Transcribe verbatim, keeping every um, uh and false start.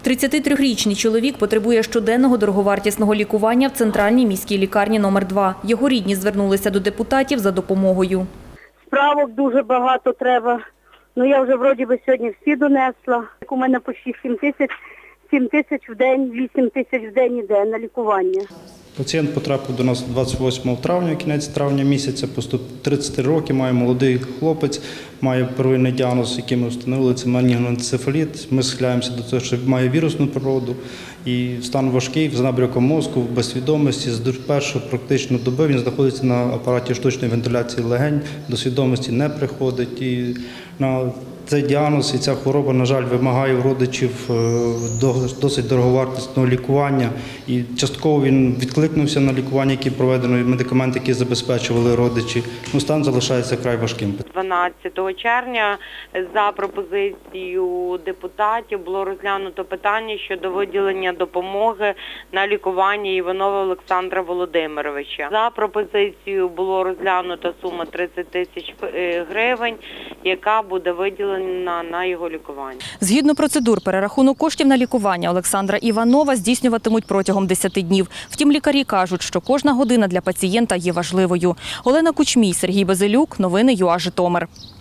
тридцятитрирічний чоловік потребує щоденного дороговартісного лікування в центральній міській лікарні номер два. Його рідні звернулися до депутатів за допомогою. Справок дуже багато треба. Ну я вже вроді би сьогодні всі донесла. У мене почти сім тисяч, сім тисяч в день, вісім тисяч в день іде на лікування. Пацієнт потрапив до нас двадцять восьмого травня, кінець травня місяця, просто тридцять років, має молодий хлопець, має первинний діагноз, який ми встановили, це менінгоенцефаліт. Ми схиляємося до того, що має вірусну природу і стан важкий, з набряком мозку, без свідомості. З першої практично доби він знаходиться на апараті штучної вентиляції легень, до свідомості не приходить. І на цей діагноз і ця хвороба, на жаль, вимагає у родичів досить дороговартісного лікування. І частково він відкликнувся на лікування, яке проведено, і медикаменти, які забезпечували родичі. Ну, стан залишається край важким. дванадцятого червня за пропозицією депутатів було розглянуто питання щодо виділення допомоги на лікування Іванова Олександра Володимировича. За пропозицією було розглянуто сума тридцять тисяч гривень, яка буде виділена на його лікування. Згідно процедур, перерахунок коштів на лікування Олександра Іванова здійснюватимуть протягом десяти днів. Втім, лікарі кажуть, що кожна година для пацієнта є важливою. Олена Кучмій, Сергій Базилюк. Новини ЮА Житомир.